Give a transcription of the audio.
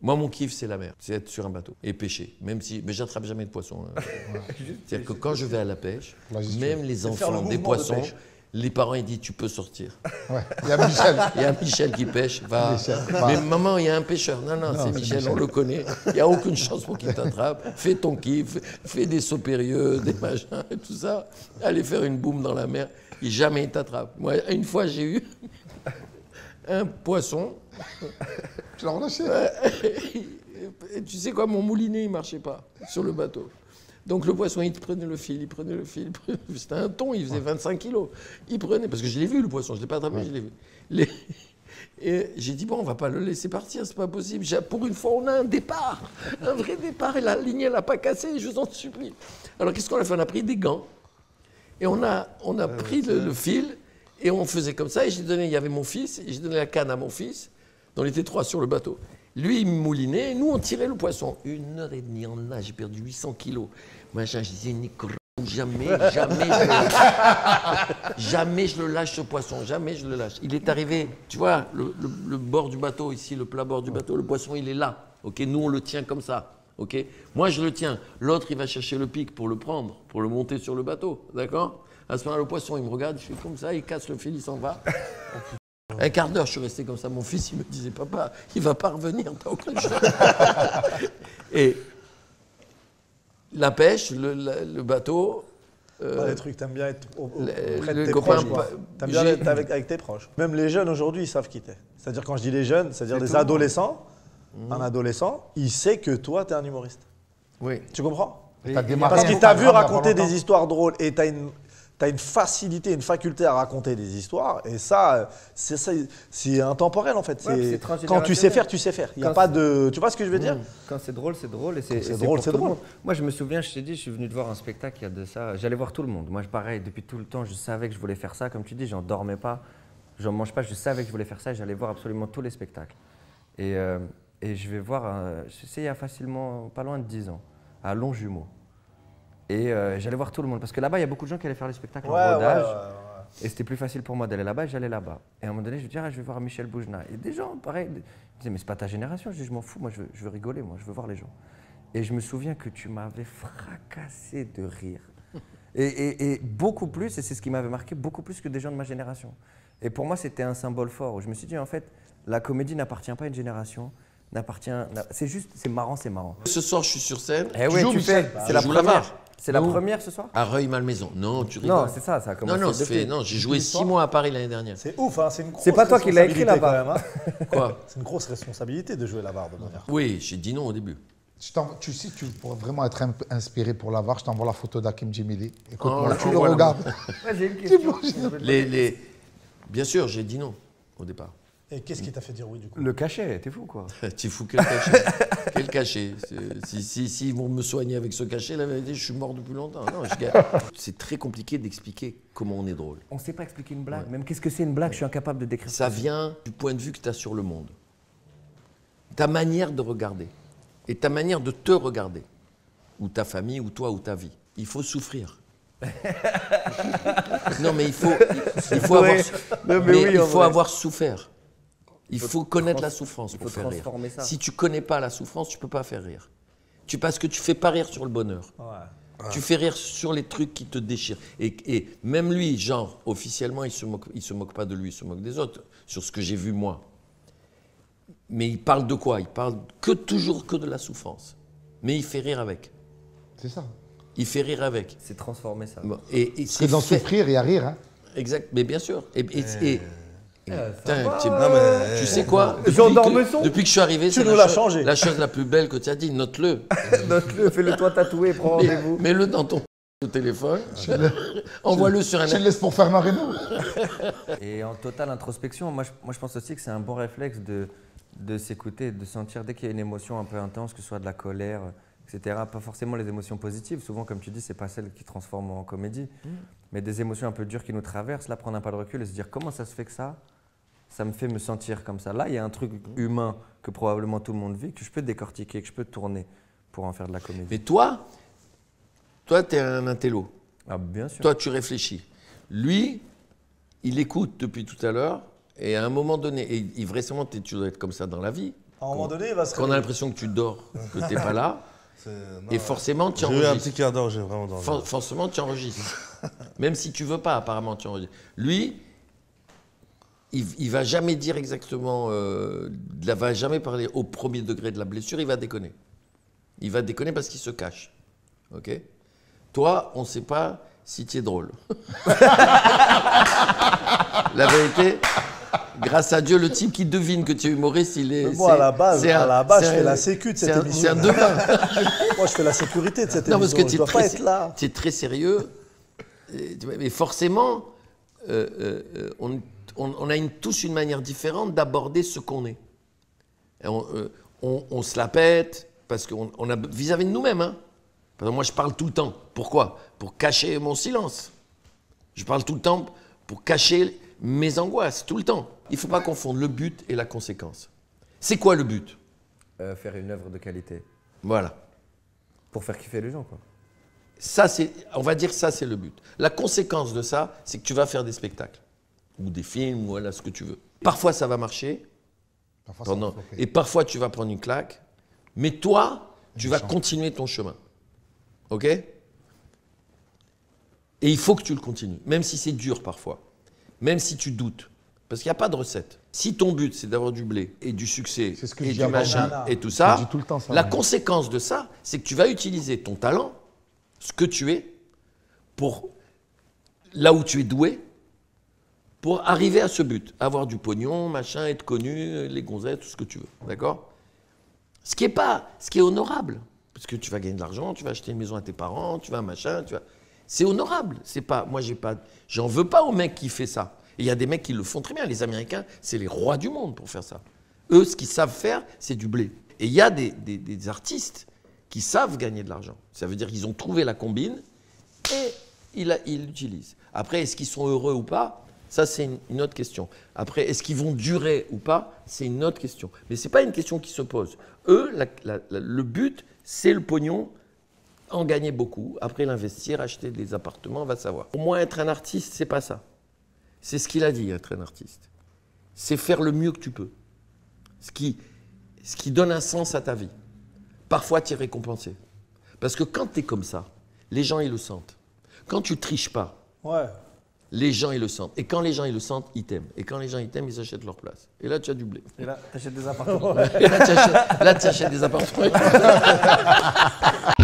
Moi, mon kiff, c'est la mer. C'est être sur un bateau et pêcher. Même si, mais j'attrape jamais de poisson. C'est-à-dire que quand je vais à la pêche, même les enfants des poissons, les parents ils disent tu peux sortir. Ouais. Il y a Michel. Il y a Michel qui pêche. Va. Mais maman, il y a un pêcheur. Non, c'est Michel, on le connaît. Il n'y a aucune chance pour qu'il t'attrape. Fais ton kiff, fais des sauts périlleux, des machins, et tout ça. Allez faire une boum dans la mer. Et jamais il t'attrape. Moi, une fois, j'ai eu un poisson. Tu l'as relâché. Et tu sais quoi, mon moulinet, il ne marchait pas sur le bateau. Donc le poisson, il prenait le fil, C'était un thon, il faisait 25 kilos. Il prenait, parce que je l'ai vu le poisson, je ne l'ai pas attrapé, je l'ai vu. Et j'ai dit, bon, on ne va pas le laisser partir, c'est pas possible. Pour une fois, on a un départ, un vrai départ, et la ligne, elle n'a pas cassé, je vous en supplie. Alors qu'est-ce qu'on a fait? On a pris des gants, et on a pris le fil, et on faisait comme ça, et il y avait mon fils, et j'ai donné la canne à mon fils, dont on était 3 sur le bateau. Lui, il me moulinait, et nous, on tirait le poisson. 1h30 en nage, j'ai perdu 800 kilos. Machin, je disais, jamais je le lâche, ce poisson, jamais je le lâche. Il est arrivé, tu vois, le bord du bateau, ici, le plat bord du bateau, le poisson, il est là. Ok, nous, on le tient comme ça. Ok, moi, je le tiens. L'autre, il va chercher le pic pour le prendre, pour le monter sur le bateau. D'accord? À ce moment-là, le poisson, il me regarde, je fais comme ça, il casse le fil, il s'en va. Un quart d'heure, je suis resté comme ça. Mon fils, il me disait, papa, il ne va pas revenir, t'as aucune chance. Et la pêche, le bateau. Les trucs, t'aimes bien être près de les tes copains, proches. T'aimes bien être avec tes proches. Même les jeunes aujourd'hui, ils savent qui t'es. C'est-à-dire, quand je dis les jeunes, c'est-à-dire les adolescents. Un adolescent, il sait que toi, t'es un humoriste. Oui. Tu comprends? Parce Parce qu'il t'a vu raconter des histoires drôles et t'as une facilité, une faculté à raconter des histoires, et ça, c'est intemporel en fait. Ouais, quand tu sais faire, tu sais faire. Il y a pas de, tu vois ce que je veux dire? Quand c'est drôle, c'est drôle. Et c'est drôle, c'est drôle. Moi, je me souviens, je t'ai dit, je suis venu te voir un spectacle il y a de ça. J'allais voir tout le monde. Moi, pareil, depuis tout le temps, je savais que je voulais faire ça. Comme tu dis, j'en dormais pas, j'en mange pas. Je savais que je voulais faire ça. Et j'allais voir absolument tous les spectacles. Et je vais voir, je sais, il y a facilement pas loin de 10 ans, à Longjumeau. Et j'allais voir tout le monde, parce que là-bas, il y a beaucoup de gens qui allaient faire les spectacles en rodage. Et c'était plus facile pour moi d'aller là-bas, j'allais là-bas. Et à un moment donné, je me disais, je vais voir Michel Boujna. Et des gens, pareil, ils disaient, mais c'est pas ta génération. Je dis, je m'en fous, moi, je veux rigoler, moi, je veux voir les gens. Et je me souviens que tu m'avais fracassé de rire. Et beaucoup plus, et c'est ce qui m'avait marqué, beaucoup plus que des gens de ma génération. Et pour moi, c'était un symbole fort, où je me suis dit, en fait, la comédie n'appartient pas à une génération. C'est juste, c'est marrant, c'est marrant. Ce soir, je suis sur scène. Eh oui, tu fais. C'est la première. C'est la première ce soir? À Rueil-Malmaison. Non, tu rigoles. Non, c'est ça, ça a commencé. Non, j'ai joué 6 mois à Paris l'année dernière. C'est ouf, hein, c'est une grosse. C'est pas toi qui l'as écrit là-bas. Quoi? C'est une grosse responsabilité de jouer l'avare de manière. Oui, j'ai dit non au début. Tu sais, tu pourrais vraiment être inspiré pour l'avare. Je t'envoie la photo d'Hakim Djemili. Écoute-moi, tu le regardes. Ouais, j'ai une question. Bien sûr, j'ai dit non au départ. Et qu'est-ce qui t'a fait dire oui du coup? Le cachet, t'es fou quoi. T'es fou, quel cachet? Quel cachet? Si ils vont me soigner avec ce cachet, la vérité, je suis mort depuis longtemps. Non, c'est très compliqué d'expliquer comment on est drôle. On ne sait pas expliquer une blague. Même qu'est-ce que c'est une blague, je suis incapable de décrire. Ça vient du point de vue que tu as sur le monde. Ta manière de regarder. Et ta manière de te regarder. Ou ta famille, ou toi, ou ta vie. Il faut souffrir. Non, mais il faut avoir souffert. Il faut connaître la souffrance pour faire rire. Si tu ne connais pas la souffrance, tu ne peux pas faire rire. Parce que tu ne fais pas rire sur le bonheur. Ouais. Tu fais rire sur les trucs qui te déchirent. Et même lui, genre, officiellement, il ne se moque pas de lui, il se moque des autres, sur ce que j'ai vu moi. Mais il parle de quoi? Il parle toujours que de la souffrance. Mais il fait rire avec. C'est ça. Il fait rire avec. C'est transformer ça. Bon, c'est d'en souffrir et à rire. Hein. Exact, mais bien sûr. Non, tu sais quoi? Depuis que je suis arrivé, c'est la chose la plus belle que tu as dit. Note-le. Note-le, fais-le toi tatouer, prends rendez-vous. Mets-le dans ton téléphone. Envoie-le sur un. Je le laisse pour faire Marino. Et en totale introspection, moi je pense aussi que c'est un bon réflexe de s'écouter, de sentir dès qu'il y a une émotion un peu intense, que ce soit de la colère, etc. Pas forcément les émotions positives. Souvent, comme tu dis, c'est pas celles qui transforment en comédie. Mais des émotions un peu dures qui nous traversent, là, prendre un pas de recul et se dire comment ça se fait que ça me fait me sentir comme ça. Là, il y a un truc humain que probablement tout le monde vit, que je peux décortiquer, que je peux tourner pour en faire de la comédie. Mais toi, tu es un intello. Ah, bien sûr. Toi, tu réfléchis. Lui, il écoute depuis tout à l'heure, et à un moment donné, et vraisemblablement, tu dois être comme ça dans la vie. À un moment donné, il va se qu'on a réveiller. l'impression que tu dors, que tu n'es pas là. Non, Et forcément, tu j'ai eu un enregistres. petit quart d'heure, j'ai vraiment dormi. Forcément, tu enregistres. Même si tu veux pas, apparemment, tu enregistres. Lui, il va jamais dire exactement, il va jamais parler au premier degré de la blessure, il va déconner. Il va déconner parce qu'il se cache. Ok? Toi, on ne sait pas si tu es drôle. La vérité, grâce à Dieu, le type qui devine que tu es humoriste, il est. Mais moi, à la base, c'est je fais la sécu de cette émission. C'est un devin. Moi, je fais la sécurité de cette Non, parce émission. que Je dois pas être là. tu es très sérieux. Mais forcément, on a tous une manière différente d'aborder ce qu'on est. Et on se la pète parce qu'on a vis-à-vis de nous-mêmes. Hein. Par exemple, moi, je parle tout le temps. Pourquoi? Pour cacher mon silence. Je parle tout le temps pour cacher mes angoisses, tout le temps. Il ne faut pas confondre le but et la conséquence. C'est quoi le but? Faire une œuvre de qualité. Voilà. Pour faire kiffer les gens, quoi. Ça, on va dire que ça, c'est le but. La conséquence de ça, c'est que tu vas faire des spectacles. Ou des films, ou voilà, ce que tu veux. Parfois, ça va marcher. Parfois, ça va flopper. Et parfois, tu vas prendre une claque. Mais toi, tu vas Méchant. continuer ton chemin. OK? Et il faut que tu le continues. Même si c'est dur parfois. Même si tu doutes. Parce qu'il n'y a pas de recette. Si ton but, c'est d'avoir du blé et du succès C'est ce que et je dis du à machin Barbara. et tout Je ça, dis tout le temps ça, la ouais. conséquence de ça, c'est que tu vas utiliser ton talent, ce que tu es, pour là où tu es doué, pour arriver à ce but. Avoir du pognon, machin, être connu, les gonzettes, tout ce que tu veux. D'accord? Ce qui est honorable. Parce que tu vas gagner de l'argent, tu vas acheter une maison à tes parents, tu vas machin, tu vas... C'est honorable. C'est pas, moi, j'en veux pas aux mecs qui font ça. Et il y a des mecs qui le font très bien. Les Américains, c'est les rois du monde pour faire ça. Eux, ce qu'ils savent faire, c'est du blé. Et il y a des artistes qui savent gagner de l'argent. Ça veut dire qu'ils ont trouvé la combine et ils l'utilisent. Après, est-ce qu'ils sont heureux ou pas? Ça, c'est une autre question. Après, est-ce qu'ils vont durer ou pas? C'est une autre question. Mais ce n'est pas une question qui se pose. Eux, le but, c'est le pognon, en gagner beaucoup. Après, l'investir, acheter des appartements, va savoir. Pour moi, être un artiste, c'est pas ça. C'est ce qu'il a dit, être un artiste. C'est faire le mieux que tu peux. Ce qui donne un sens à ta vie. Parfois, tu es récompensé. Parce que quand tu es comme ça, les gens, ils le sentent. Quand tu triches pas, Ouais. les gens, ils le sentent. Et quand les gens, ils le sentent, ils t'aiment. Et quand les gens, ils t'aiment, ils achètent leur place. Et là, tu as du blé. Et là, t'achètes des appartements. Et là, tu achètes des appartements.